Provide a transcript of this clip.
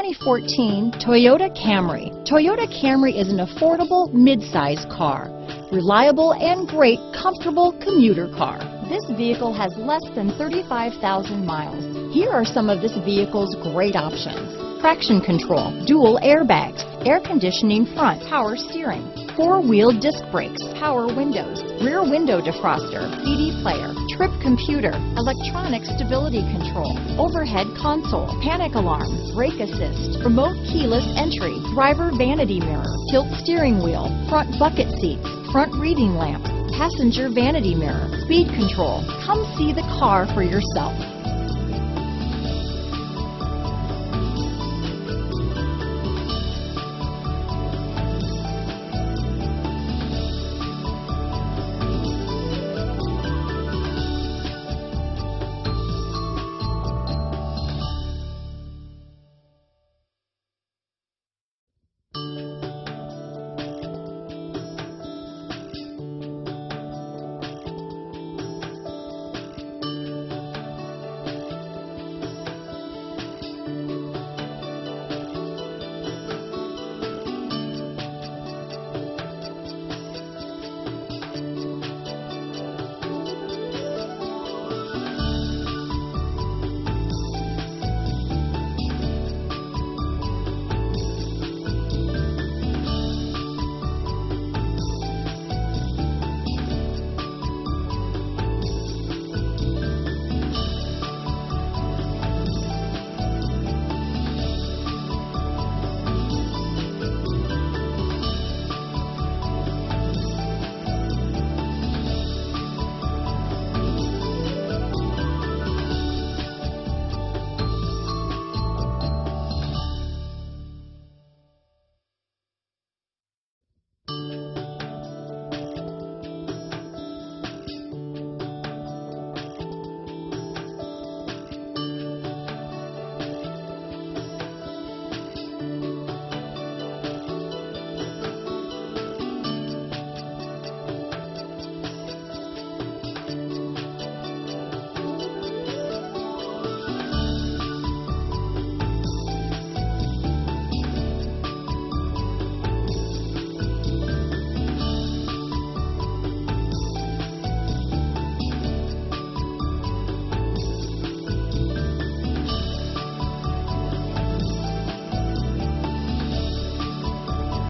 2014 Toyota Camry. Toyota Camry is an affordable mid-size car. Reliable and great comfortable commuter car. This vehicle has less than 35,000 miles. Here are some of this vehicle's great options: traction control, dual airbags, air conditioning front, power steering, four-wheel disc brakes, power windows, rear window defroster, CD player, trip computer, electronic stability control, overhead console, panic alarm, brake assist, remote keyless entry, driver vanity mirror, tilt steering wheel, front bucket seats, front reading lamp, passenger vanity mirror, speed control. Come see the car for yourself.